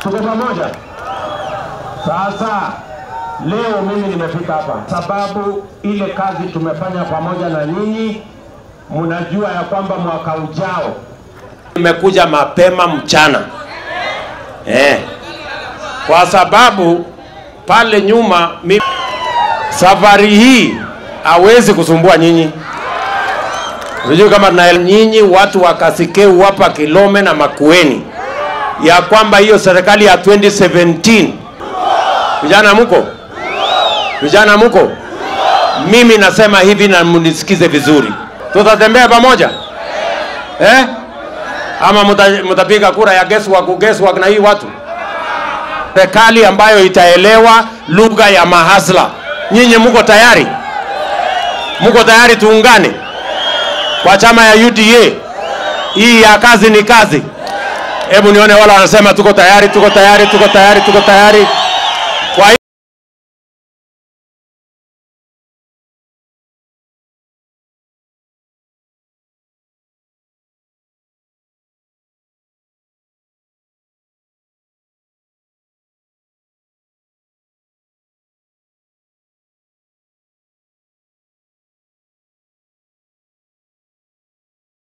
Tuko pamoja? Sasa leo mimi nimefika hapa sababu ile kazi tumefanya pamoja na nyinyi, mnajua ya kwamba mwaka ujao nimekuja mapema mchana. Kwa sababu pale nyuma safari hii hawezi kusumbua nyinyi. Unajua kama na nyinyi watu wa Kasikeu hapa Kilome na Makueni ya kwamba hiyo serikali ya 2017 vijana mko? Vijana mko? Mimi nasema hivi na mnisikize vizuri. Tutatembea pamoja? Ama mtapiga kura ya guesswork na hii watu? Serikali ambayo itaelewa lugha ya mahasla. Nyinyi mko tayari? Mko tayari tuungane kwa chama ya UDA? Hii ya kazi ni kazi. Hebu nione wala wanasema tuko tayari, tuko tayari, tuko tayari, tuko tayari.